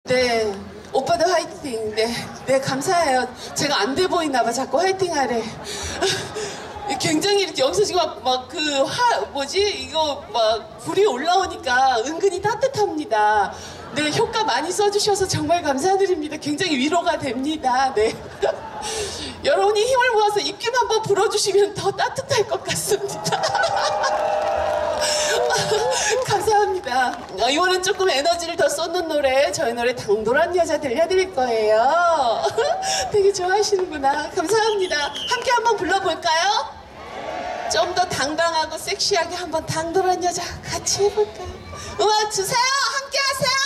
네, 오빠도 화이팅. 네, 감사해요. 제가 안 돼 보이나 봐. 자꾸 화이팅 하래. 굉장히 이렇게 여기서 지금 이거 불이 올라오니까 은근히 따뜻합니다. 네, 효과 많이 써주셔서 정말 감사드립니다. 굉장히 위로가 됩니다. 네. 여러분이 힘을 모아서 입김 한번 불어주시면 더 따뜻할 것 같습니다. 감사합니다. 이번엔 조금 에너지를 더 쏟는 노래, 저희 노래 당돌한 여자 들려드릴 거예요. 되게 좋아하시는구나. 감사합니다. 함께 한번 불러볼까요? 좀 더 당당하고 섹시하게 한번 당돌한 여자 같이 해볼까요? 음악 주세요. 함께 하세요.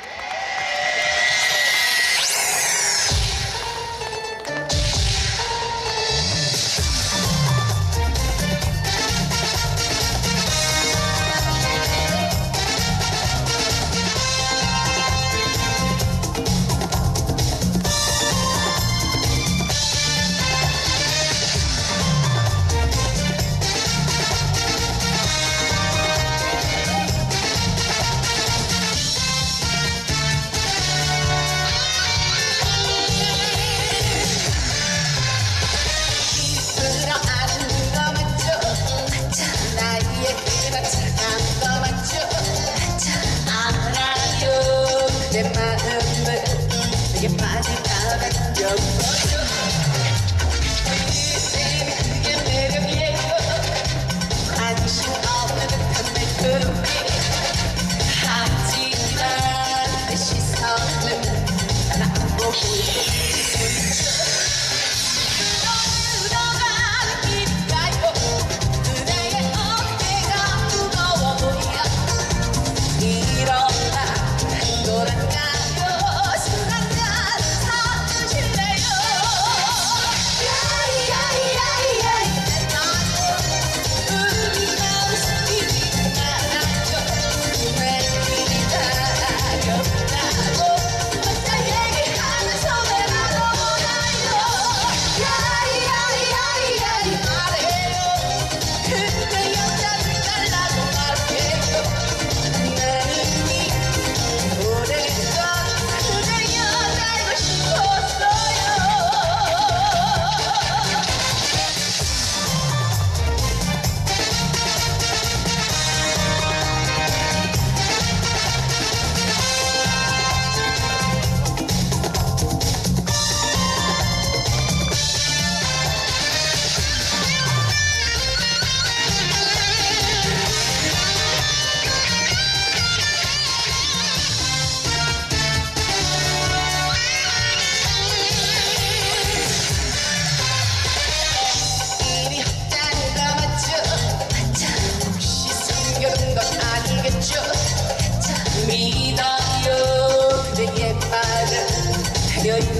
내 마음을 내게 빠져나간 적 없어. 그게 매력이에요. 관심 없는 듯한 내 눈빛. 하지만 내 시선은 난 안 보고 있어. 들어가는 길인가요? 그대의 어깨가 무거워 보여. 일어나 돌아가요. 술 한잔 사주실래요? 야야야야야 우리 마음 숨기지 말아요. 왜 이리 다가온다고 혼자 얘기하면서 왜 나오나요? 야야야야야 말해요. 그대 여자를 달라고 말해요. 나는 이 오래전 그대 여자이고 싶었어요. 일이 헛다는 거 맞죠? 혹시 숨겨둔 건 아니겠죠? 믿어요. 그대의 말을 하려요.